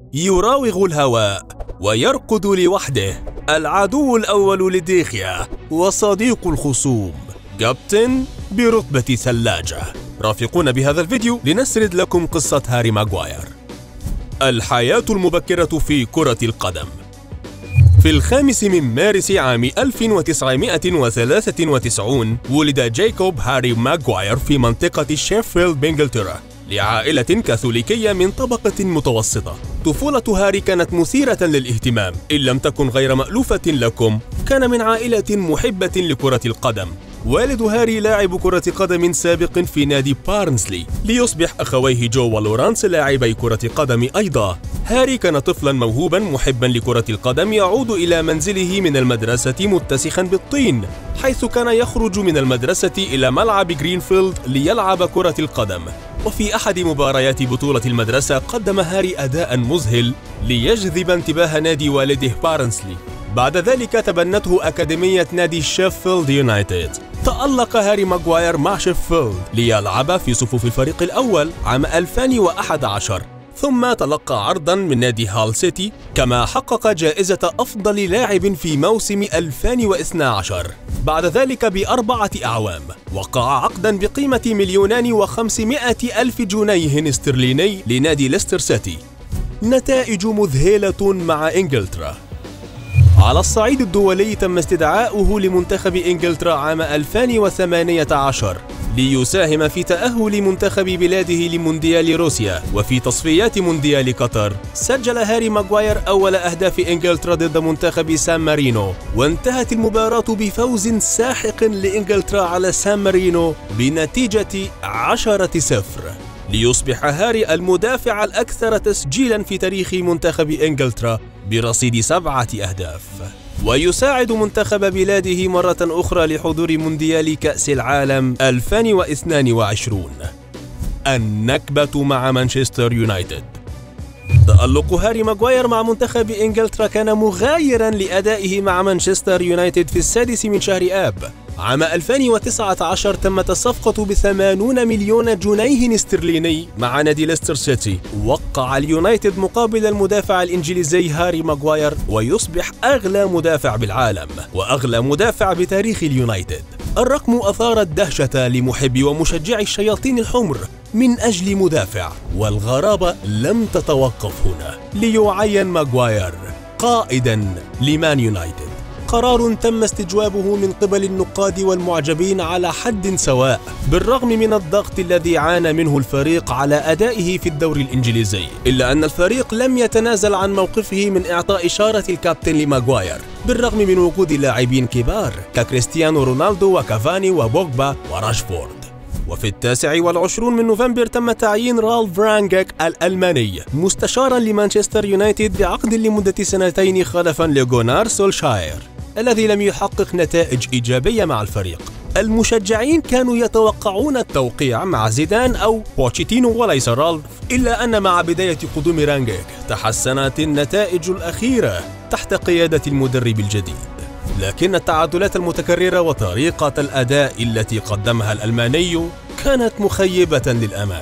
يراوغ الهواء ويركض لوحده، العدو الأول لديخيا وصديق الخصوم كابتن برتبة ثلاجة. رافقونا بهذا الفيديو لنسرد لكم قصة هاري ماغواير. الحياة المبكرة في كرة القدم. في 5 مارس عام 1993 ولد جايكوب هاري ماغواير في منطقة شيفيلد بإنجلترا لعائلة كاثوليكية من طبقة متوسطة. طفولة هاري كانت مثيرة للاهتمام، إن لم تكن غير مألوفة لكم. كان من عائلة محبة لكرة القدم. والد هاري لاعب كرة قدم سابق في نادي بارنسلي، ليصبح أخويه جو ولورانس لاعبي كرة قدم أيضا. هاري كان طفلا موهوبا محبا لكرة القدم، يعود إلى منزله من المدرسة متسخا بالطين، حيث كان يخرج من المدرسة إلى ملعب جرينفيلد ليلعب كرة القدم. وفي أحد مباريات بطولة المدرسة قدم هاري أداء مذهل ليجذب انتباه نادي والده بارنسلي. بعد ذلك تبنته أكاديمية نادي شيفيلد يونايتد. تألق هاري ماغواير مع شيفيلد ليلعب في صفوف الفريق الأول عام 2011، ثم تلقى عرضا من نادي هال سيتي، كما حقق جائزة أفضل لاعب في موسم 2012. بعد ذلك ب4 أعوام وقع عقدا بقيمة 2,500,000 جنيه استرليني لنادي ليستر سيتي. نتائج مذهلة مع إنجلترا. على الصعيد الدولي تم استدعاؤه لمنتخب إنجلترا عام 2018 ليساهم في تأهل منتخب بلاده لمونديال روسيا وفي تصفيات مونديال قطر. سجل هاري ماغواير أول أهداف إنجلترا ضد منتخب سان مارينو، وانتهت المباراة بفوز ساحق لإنجلترا على سان مارينو بنتيجة 10-0، ليصبح هاري المدافع الأكثر تسجيلا في تاريخ منتخب إنجلترا برصيد 7 أهداف. ويساعد منتخب بلاده مرة أخرى لحضور مونديال كأس العالم 2022. النكبة مع مانشستر يونايتد. تألق هاري ماغواير مع منتخب إنجلترا كان مغايرا لأدائه مع مانشستر يونايتد في 6 من شهر آب عام 2019. تمت الصفقة ب80 مليون جنيه استرليني مع نادي ليستر سيتي. وقع اليونايتد مقابل المدافع الإنجليزي هاري ماغواير، ويصبح أغلى مدافع بالعالم وأغلى مدافع بتاريخ اليونايتد. الرقم أثار الدهشة لمحبي ومشجعي الشياطين الحمر من أجل مدافع، والغرابة لم تتوقف هنا، ليعين ماغواير قائدا لمان يونايتد. قرار تم استجوابه من قبل النقاد والمعجبين على حد سواء، بالرغم من الضغط الذي عانى منه الفريق على أدائه في الدوري الإنجليزي، إلا أن الفريق لم يتنازل عن موقفه من إعطاء إشارة الكابتن لماغواير، بالرغم من وجود لاعبين كبار ككريستيانو رونالدو وكافاني وبوجبا وراشفورد. وفي 29 من نوفمبر تم تعيين رالف رانجيك الألماني مستشارا لمانشستر يونايتد بعقد لمدة 2 خلفا لغونار سولشاير الذي لم يحقق نتائج إيجابية مع الفريق. المشجعين كانوا يتوقعون التوقيع مع زيدان أو بوتشيتينو وليس رالف، إلا أن مع بداية قدوم رانجيك تحسنت النتائج الأخيرة تحت قيادة المدرب الجديد. لكن التعادلات المتكررة وطريقة الأداء التي قدمها الألماني كانت مخيبة للأمال.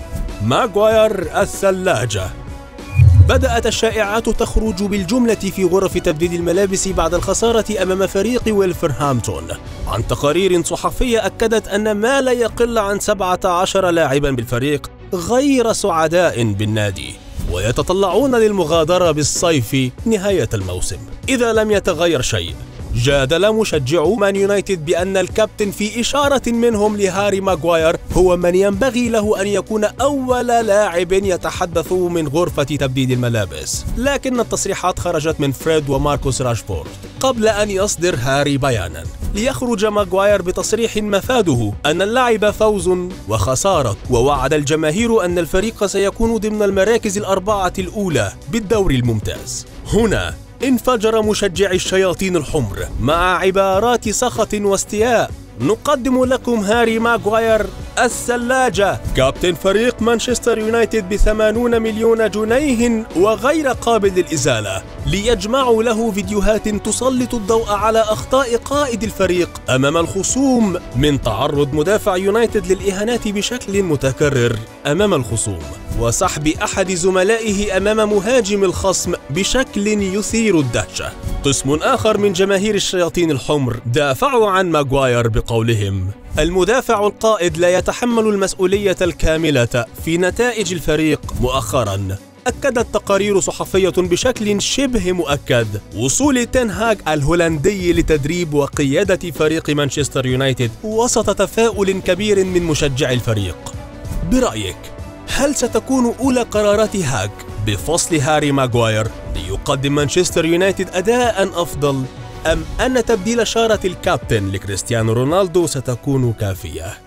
ماغواير الثلاجة. بدأت الشائعات تخرج بالجملة في غرف تبديل الملابس بعد الخسارة أمام فريق ويلفرهامبتون، عن تقارير صحفية أكدت أن ما لا يقل عن 17 لاعبا بالفريق غير سعداء بالنادي، ويتطلعون للمغادرة بالصيف نهاية الموسم إذا لم يتغير شيء. جادل مشجعو مان يونايتد بأن الكابتن في إشارة منهم لهاري ماغواير هو من ينبغي له أن يكون أول لاعب يتحدث من غرفة تبديل الملابس، لكن التصريحات خرجت من فريد وماركوس راشفورد قبل أن يصدر هاري بيانا، ليخرج ماغواير بتصريح مفاده أن اللعب فوز وخسارة، ووعد الجماهير أن الفريق سيكون ضمن المراكز ال4 الأولى بالدوري الممتاز. هنا انفجر مشجعي الشياطين الحمر مع عبارات سخط واستياء. نقدم لكم هاري ماغواير الثلاجة، كابتن فريق مانشستر يونايتد ب80 مليون جنيه وغير قابل للإزالة، ليجمعوا له فيديوهات تسلط الضوء على أخطاء قائد الفريق أمام الخصوم، من تعرض مدافع يونايتد للإهانات بشكل متكرر أمام الخصوم، وسحب أحد زملائه أمام مهاجم الخصم بشكل يثير الدهشة. قسم آخر من جماهير الشياطين الحمر دافعوا عن ماغواير بقولهم: المدافع القائد لا يتحمل المسؤولية الكاملة في نتائج الفريق. مؤخرا أكدت تقارير صحفية بشكل شبه مؤكد وصول تين هاغ الهولندي لتدريب وقيادة فريق مانشستر يونايتد وسط تفاؤل كبير من مشجعي الفريق. برأيك، هل ستكون أولى قرارات هاغ بفصل هاري ماغواير ليقدم مانشستر يونايتد أداء أفضل، أم أن تبديل شارة الكابتن لكريستيانو رونالدو ستكون كافية؟